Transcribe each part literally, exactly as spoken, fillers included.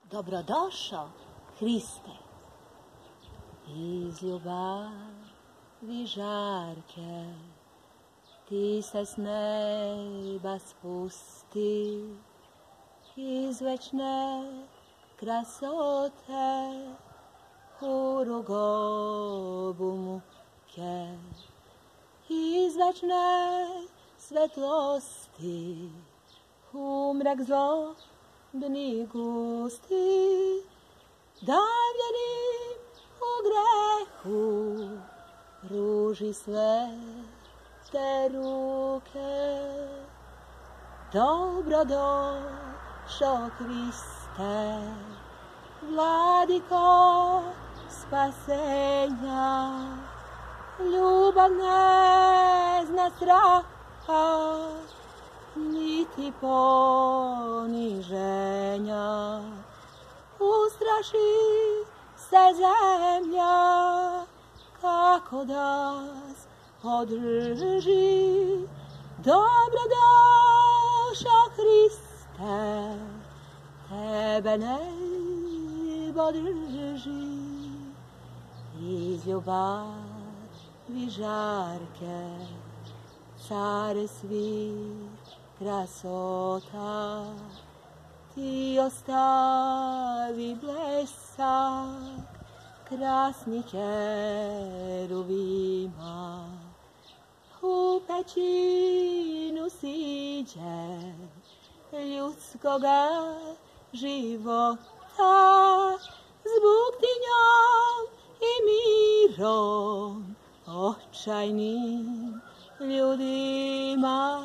Dobrodošao, Hriste. Iz ljubavi žarke ti se s neba spusti, iz večne krasote u rugobu muke, iz večne svetlosti u mrak zlobni gusti, davljenim u grehu pruži sve te ruke. Dobrodošao, Hriste, vladiko spasenja, ljubav ne zna straha, niti poniženja. Ustraši se zemlja, kako da održi. Dobrodošao, Hriste, tebe nebo drži. Iz ljubavi žarke, care svih krasota, ti ostavi blesak krasnih keruvima. U pećinu siđe ljudskoga života, s buktinjom i mirom očajnim ljudima.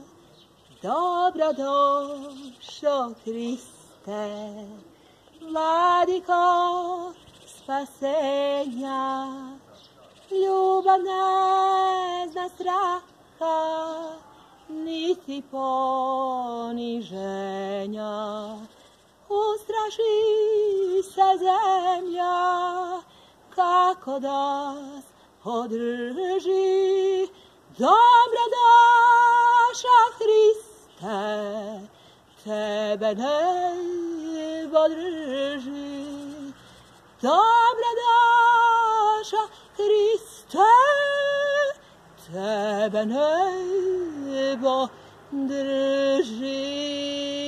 Dobrodošao, Hriste, vladiko spasenja, ljubav ne zna straha, niti poniženja. Ustraši se zemlja, kako da održi. Dobrodošao, Hriste, tebe nebo drži. Dobrodošao, Hriste, tebe nebo drži.